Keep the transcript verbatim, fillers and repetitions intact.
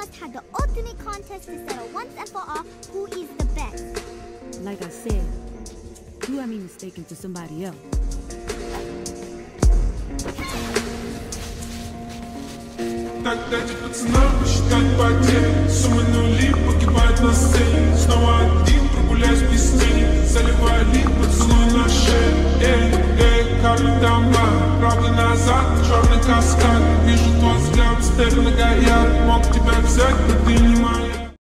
just had the ultimate contest to settle once and for all who is the best. Like I said, you had me mistaken for somebody else. Так дайте пацанам посчитать потери. Суммы нули погибают на сцене. Снова один прогуляюсь без тени. Заливаю лик, поцелуй на шею. Эй, эй, как там бар? Правда назад, черный каскад. Вижу твой взгляд, степь на гаяк. Мог тебя взять, но ты не моя.